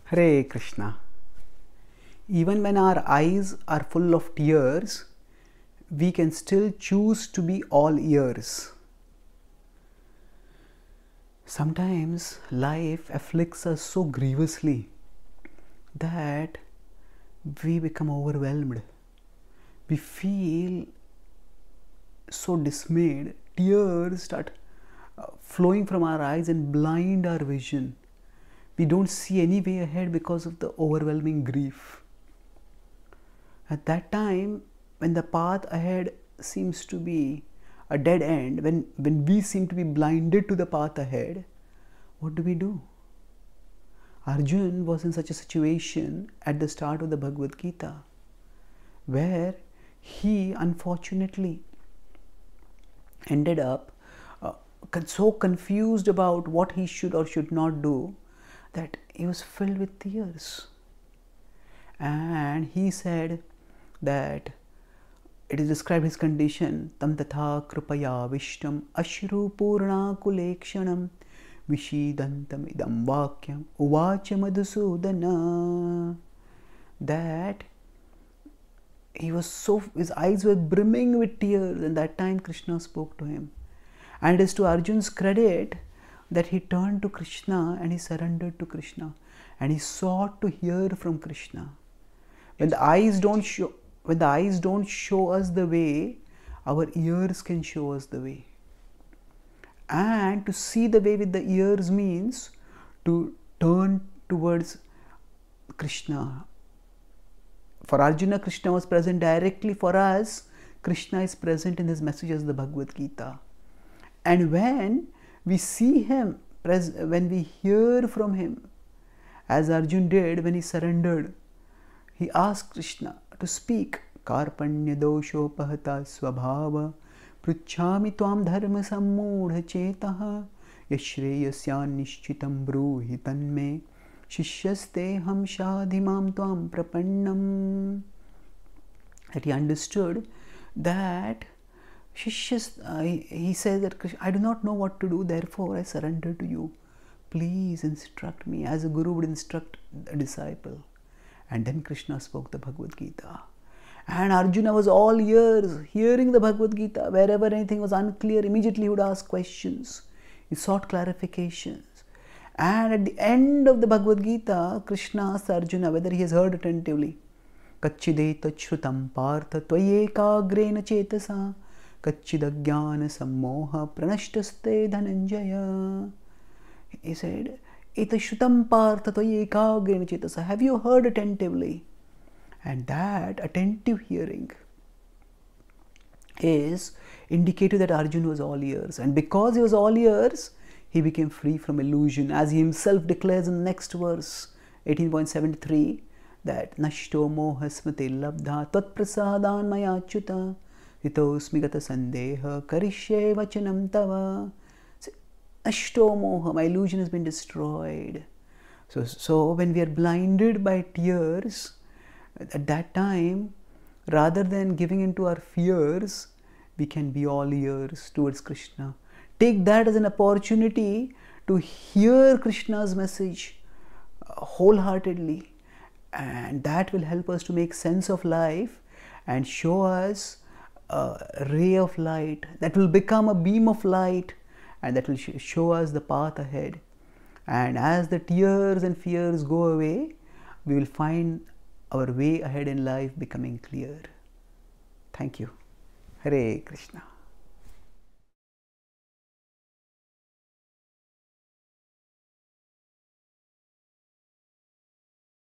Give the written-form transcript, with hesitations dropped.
Hare Krishna. Even when our eyes are full of tears, we can still choose to be all ears. Sometimes life afflicts us so grievously that we become overwhelmed. We feel so dismayed. Tears start flowing from our eyes and blind our vision. We don't see any way ahead because of the overwhelming grief. At that time, when the path ahead seems to be a dead end, when we seem to be blinded to the path ahead, what do? Arjun was in such a situation at the start of the Bhagavad-Gītā, where he unfortunately ended up so confused about what he should or should not do that he was filled with tears. And he said that it is described his condition, tam tatha krupaya vishtam ashru purna kulekshanam vishidantam idam vakyam uvacha madhusudana, that his eyes were brimming with tears, and that time Krishna spoke to him. And it is to Arjun's credit that he turned to Krishna and he surrendered to Krishna and he sought to hear from Krishna. When the eyes don't show us the way, our ears can show us the way. And to see the way with the ears means to turn towards Krishna. For Arjuna, Krishna was present directly. For us, Krishna is present in his messages, the Bhagavad-Gītā. And when we see him, when we hear from him, as Arjun did when he surrendered, he asked Krishna to speak. Karpanya dosho pahata svabhava pruchhami tvam dharma sammudha chetaha yashreyasya nishchitam bruhi tanme shishyaste ham shadhimam tvam prapannam. That he understood that he says that I do not know what to do, therefore I surrender to you. Please instruct me as a guru would instruct a disciple. And then Krishna spoke the Bhagavad-Gītā. And Arjuna was all ears, hearing the Bhagavad-Gītā. Wherever anything was unclear, immediately he would ask questions. He sought clarifications. And at the end of the Bhagavad-Gītā, Krishna asked Arjuna whether he has heard attentively. Kachideta shrutam partha tvayekagrena chetasa kachidajnana sammoha pranashtaste dhananjaya. He said, Eta shrutam partha tvayekagrena chetasa. Have you heard attentively? And that attentive hearing is indicative that Arjuna was all ears. And because he was all ears, he became free from illusion. As he himself declares in the next verse, 18.73, that Nashto moha smriti labdha tat prasadan maya achyuta hitosmi gata sandeha karishye vachanam tava. Nashto moha, my illusion has been destroyed. So when we are blinded by tears, at that time, rather than giving into our fears, we can be all ears towards Krishna. Take that as an opportunity to hear Krishna's message wholeheartedly, and that will help us to make sense of life and show us a ray of light that will become a beam of light, and that will show us the path ahead. And as the tears and fears go away, we will find our way ahead in life becoming clear. Thank you. Hare Krishna.